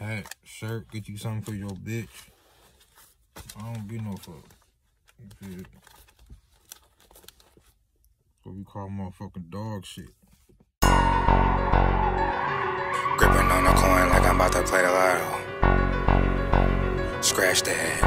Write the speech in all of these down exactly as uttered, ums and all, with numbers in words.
hat, shirt, get you something for your bitch. I don't get no fuck. You feel it? What we call motherfucking dog shit. Gripping on the coin like I'm about to play the lotto. Scratch that.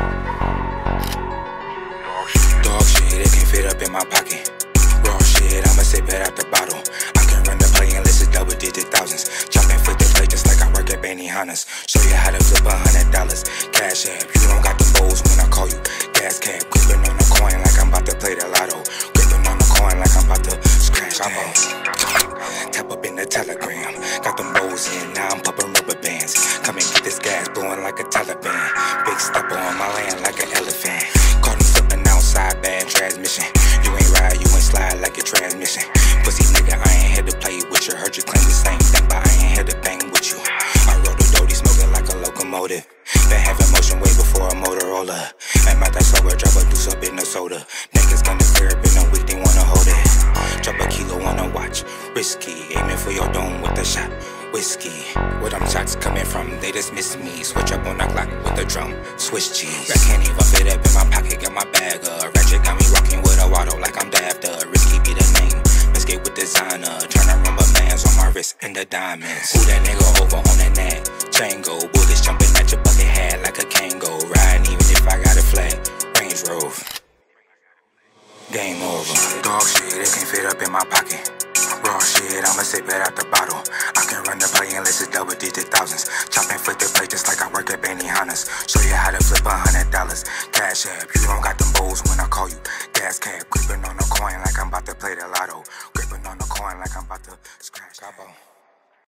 Dog shit, it can fit up in my pocket. Raw shit, I'ma sip it out the bottle. I can run the play unless it's double digit thousands. Chopping flip the play just like I work at Benihana's. Show you how to flip a hundred dollars. Cash app, you don't got the bowls when I call you. Gas cap, gripping on the coin like I'm about to play the lotto. Gripping on the coin like I'm about to scratch that. Tap up in the telegram. Got them bowls in, now I'm popping rubber bands. Come and get this gas blowing like a Taliban. Big stepper on my land like an elephant. Caught him flipping outside, bad transmission. You ain't ride, you ain't slide like your transmission. Pussy nigga, I ain't here to play with you. Heard you claim the same thing, but I ain't here to bang with you. I rode a doty, smoking like a locomotive. Been having motion way before a Motorola. And my that sober, drop a deuce up in the soda. Niggas gonna clear up in a week, they wanna hold it. Drop a kilo on a watch, risky. Aiming for your dome with a shot, whiskey. Where them shots coming from, they dismiss me. Switch up on the clock with the drum, Swiss cheese. I can't even fit up in my pocket, got my bag up. Ratchet got me rocking with a waddle like I'm daft up. Risky be the name, let's get with designer. Turn around rubber bands on my wrist and the diamonds. Who that nigga over on that nag? Django, bullets jumping at your bucket hat like a Kango. Riding even if I got a flag, Range Rover. Game over. Dog shit, it can fit up in my pocket. Raw shit, I'ma sip it out the bottle. I can run the play unless it's double digit thousands. Chopping foot